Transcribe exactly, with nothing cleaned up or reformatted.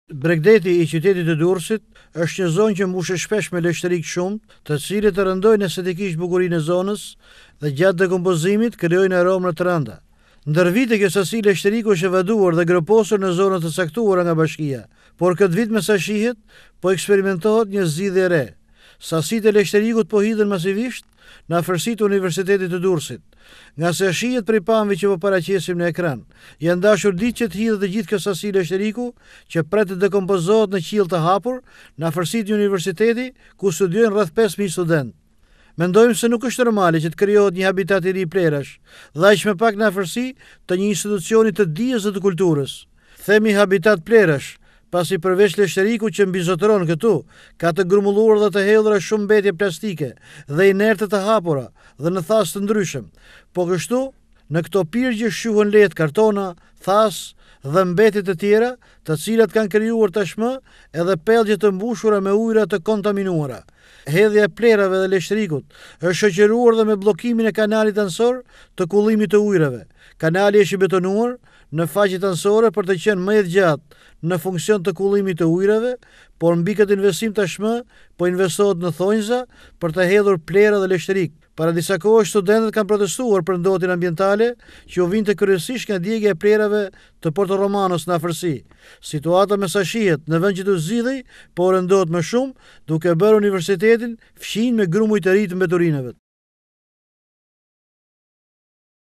Bregdeti i qytetit të Durrësit është një zonë që mbushet shpesh me leshtërik shumë, të cilët të rëndojnë estetikisht bukurinë e zonës dhe gjatë dekompozimit krijojnë aromë të rënda. Ndër vite kjo sasi leshtëriku është evaduar dhe groposur në zonat të caktuara nga bashkia, por këtë vit me sa shihet po eksperimentohet një zgjidhje e re. Sasitë e leshtërikut po hidhen masivisht në afërsitë të Universitetit të Durrësit. Nga se shihet prej pamjeve që po paraqesim në ekran, janë dashur ditë që të hidhet të gjithë kjo sasi leshtëriku që pret të dekompozohet në qiell të hapur në afërsitë të universiteti ku studiojnë rreth pesë mijë studentë. Mendojmë se nuk është normale që të krijohet një habitat i ri plerash, dhe aq më pak në afërsi të një institucioni të dijes dhe të kulturës. Themi habitat plerash, pasi përveç leshtëriku që mbizotëron këtu, ka të grumulluar dhe të hedhura shumë mbetje plastike dhe inerte të hapura dhe në thas të ndryshëm. Po kështu, në këto pirgje shquhen letë, kartona, thas dhe mbetje të tjera, të cilat kanë krijuar tashmë edhe pellgje të mbushura me ujëra të kontaminuara. Hedhja e plerave dhe leshtërikut është shoqëruar dhe me bllokimin e kanalit ansor të kullimit të ujërave. Kanali është i betonuar në faqet ansore për të qenë më i gjatë në funksion të kullimit të ujërave, por mbi këtë investim tashmë po investohet në thonjza për të hedhur plera dhe leshtërik. Para disa kohësh studentët kanë protestuar për ndotjen ambientale që u vinte kryesisht nga djegja e plerave të Porto Romanos në afërsi. Situata me sa shihet në vend që të zgjidhej, por rëndohet më shumë, duke bërë universitetin fqinj me grumuj të ri të mbeturinëve.